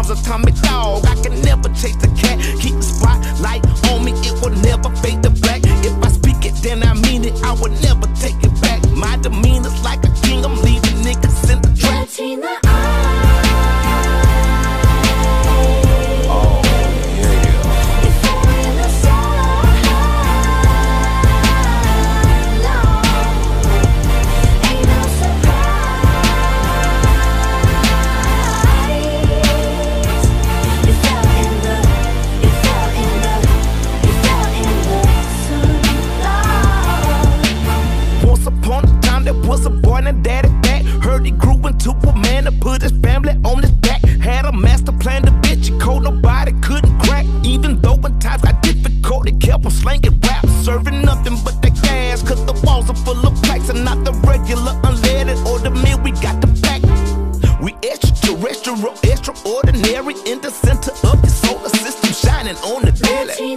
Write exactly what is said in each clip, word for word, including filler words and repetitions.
atomic dog. I can never chase the cat. Keep the spotlight on me, it will never fade to black. If I speak it, then I mean it, I will never take it back. My demeanor's like a king, I'm leaving niggas in the trap. Oh, yeah. Once upon a time there was a boy named Daddy Cat. Heard he grew into a man to put his family on his back. Had a master plan to bitch he cold, nobody couldn't crack. Even though when times got difficult, he kept on slanging rap. Serving nothing but that gas, cause the walls are full of packs. And not the regular unleaded or the meal we got to pack. We extraterrestrial, extraordinary, in the center of your solar system, shining on the daily.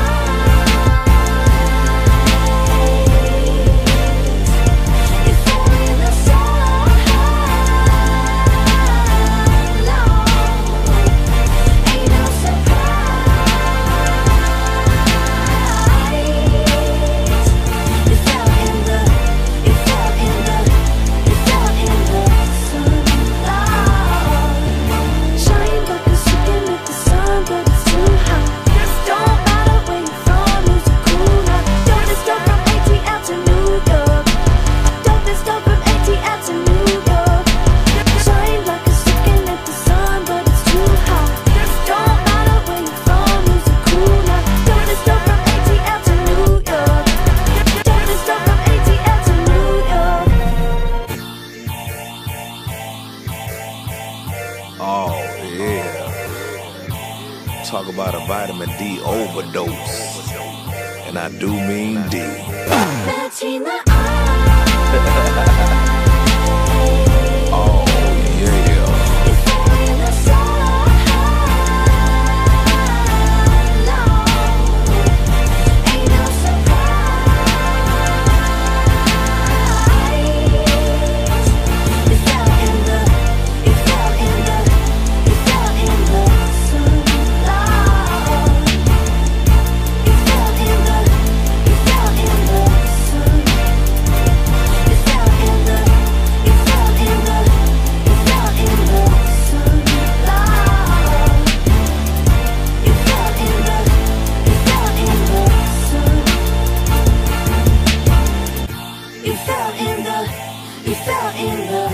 Oh, yeah. Talk about a vitamin D overdose. And I do mean D. Oh, yeah. You fell in the